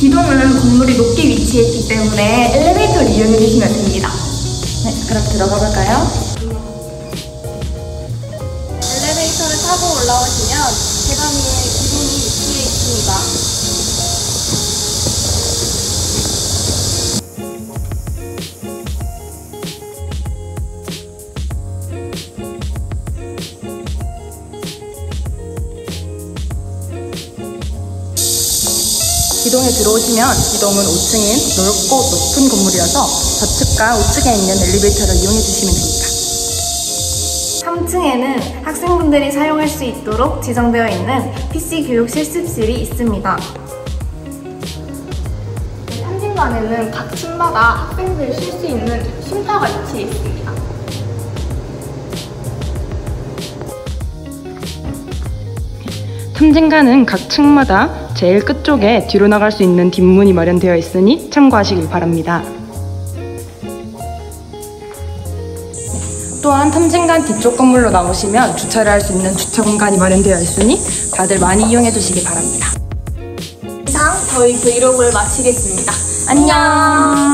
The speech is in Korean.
기둥은 건물이 높게 위치해 있기 때문에 엘리베이터를 이용해 주시면 됩니다. 네, 그럼 들어가 볼까요? 엘리베이터를 타고 올라오시면 계단 위에 기둥이 위치해 있습니다. 기동에 들어오시면 기동은 5층인 넓고 높은 건물이어서 좌측과 우측에 있는 엘리베이터를 이용해 주시면 됩니다. 3층에는 학생분들이 사용할 수 있도록 지정되어 있는 PC 교육 실습실이 있습니다. 3층간에는 각 층마다 학생들이 쉴 수 있는 쉼터가 위치해 있습니다. 탐진가는 각 층마다 제일 끝쪽에 뒤로 나갈 수 있는 뒷문이 마련되어 있으니 참고하시길 바랍니다. 또한 탐진관 뒤쪽 건물로 나오시면 주차를 할 수 있는 주차 공간이 마련되어 있으니 다들 많이 이용해 주시기 바랍니다. 이상 저희 브이로그를 마치겠습니다. 안녕!